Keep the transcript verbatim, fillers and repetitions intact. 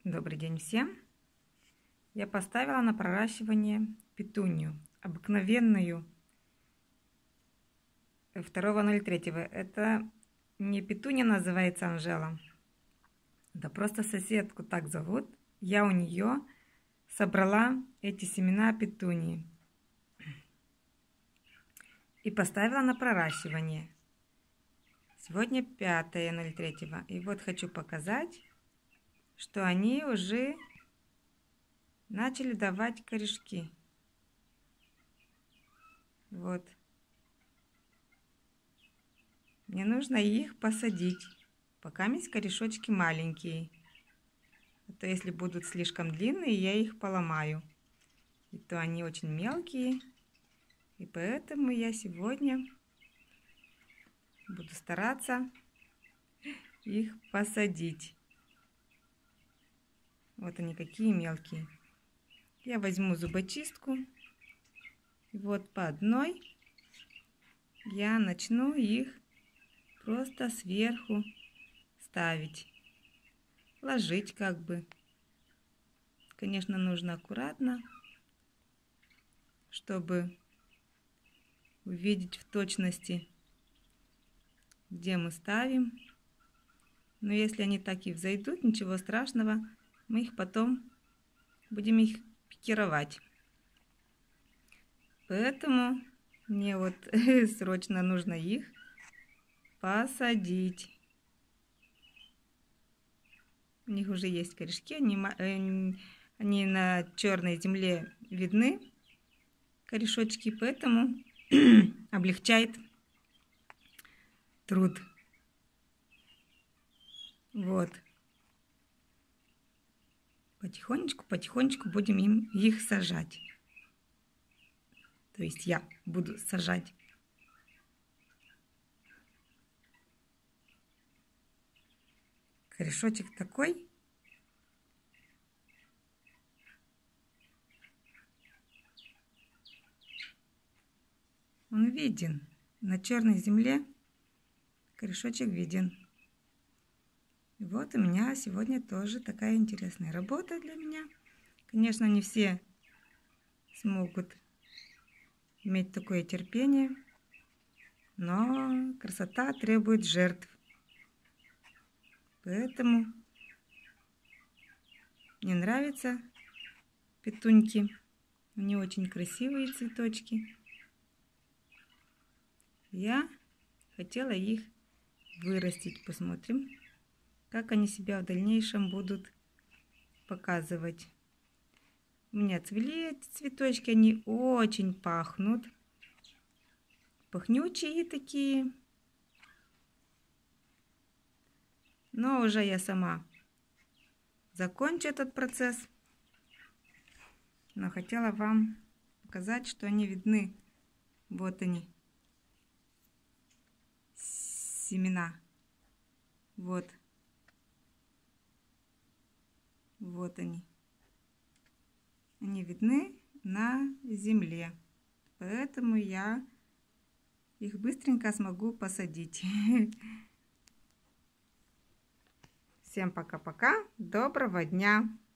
Добрый день всем! Я поставила на проращивание петунию, обыкновенную второго ноль третьего. Это не петуния называется, Анжела. Да просто соседку так зовут. Я у нее собрала эти семена петунии и поставила на проращивание. Сегодня пятое ноль третьего. И вот хочу показать, что они уже начали давать корешки. Вот. Мне нужно их посадить, пока есть корешочки маленькие. А то если будут слишком длинные, я их поломаю. И то они очень мелкие. И поэтому я сегодня буду стараться их посадить. Вот они какие мелкие. Я возьму зубочистку. И вот по одной я начну их просто сверху ставить. Ложить как бы. Конечно, нужно аккуратно, чтобы увидеть в точности, где мы ставим. Но если они так и взойдут, ничего страшного, мы их потом будем их пикировать. Поэтому мне вот срочно нужно их посадить. У них уже есть корешки, они, они на черной земле видны, корешочки, поэтому облегчает труд. Вот. Потихонечку, потихонечку будем им их сажать. То есть я буду сажать. Корешочек такой. Он виден. На черной земле корешочек виден. И вот у меня сегодня тоже такая интересная работа для меня. Конечно, не все смогут иметь такое терпение, но красота требует жертв. Поэтому мне нравятся петуньки. Они очень красивые цветочки. Я хотела их вырастить. Посмотрим, как они себя в дальнейшем будут показывать. У меня цвели эти цветочки, они очень пахнут. Пахнючие такие. Но уже я сама закончу этот процесс. Но хотела вам показать, что они видны. Вот они. Семена. Вот. Вот они. Они видны на земле. Поэтому я их быстренько смогу посадить. Всем пока-пока. Доброго дня.